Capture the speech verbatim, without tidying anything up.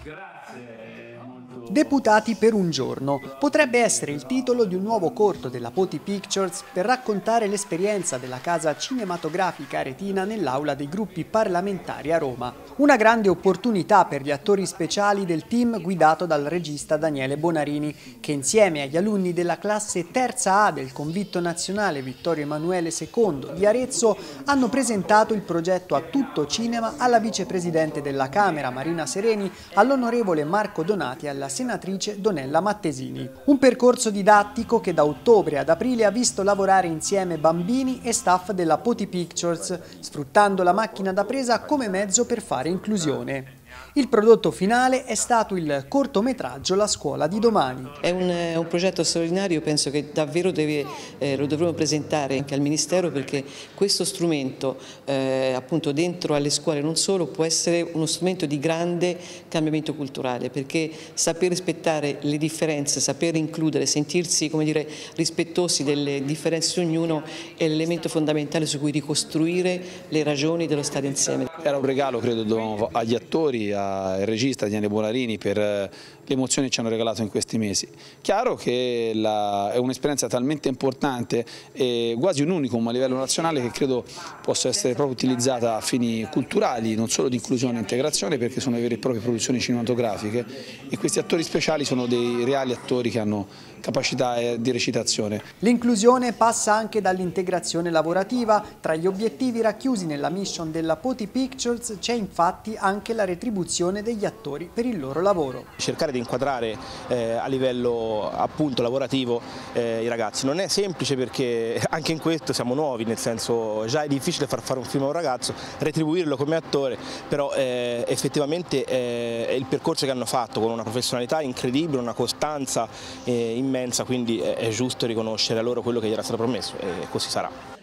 Deputati per un giorno potrebbe essere il titolo di un nuovo corto della Poti Pictures per raccontare l'esperienza della casa cinematografica aretina nell'aula dei gruppi parlamentari a Roma. Una grande opportunità per gli attori speciali del team guidato dal regista Daniele Bonarini, che insieme agli alunni della classe terza A del Convitto Nazionale Vittorio Emanuele secondo di Arezzo hanno presentato il progetto a tutto cinema alla vicepresidente della Camera Marina Sereni, all'onorevole Marco Donati e alla senatrice Donella Mattesini. Un percorso didattico che da ottobre ad aprile ha visto lavorare insieme bambini e staff della Poti Pictures, sfruttando la macchina da presa come mezzo per fare inclusione. Il prodotto finale è stato il cortometraggio La scuola di domani. È un, è un progetto straordinario, penso che davvero deve, eh, lo dovremo presentare anche al Ministero, perché questo strumento eh, appunto dentro alle scuole non solo può essere uno strumento di grande cambiamento culturale, perché saper rispettare le differenze, saper includere, sentirsi, come dire, rispettosi delle differenze di ognuno è l'elemento fondamentale su cui ricostruire le ragioni dello stare insieme. Era un regalo, credo, agli attori, al regista Daniele Bonarini per le emozioni che ci hanno regalato in questi mesi. Chiaro che la, è un'esperienza talmente importante e quasi un unicum a livello nazionale che credo possa essere proprio utilizzata a fini culturali, non solo di inclusione e integrazione, perché sono vere e proprie produzioni cinematografiche e questi attori speciali sono dei reali attori che hanno capacità di recitazione. L'inclusione passa anche dall'integrazione lavorativa. Tra gli obiettivi racchiusi nella mission della Poti Pictures c'è infatti anche la retribuzione degli attori per il loro lavoro. Cercare di inquadrare eh, a livello appunto lavorativo eh, i ragazzi non è semplice, perché anche in questo siamo nuovi, nel senso già è difficile far fare un film a un ragazzo, retribuirlo come attore, però eh, effettivamente eh, è il percorso che hanno fatto con una professionalità incredibile, una costanza eh, immensa, quindi è giusto riconoscere a loro quello che gli era stato promesso e così sarà.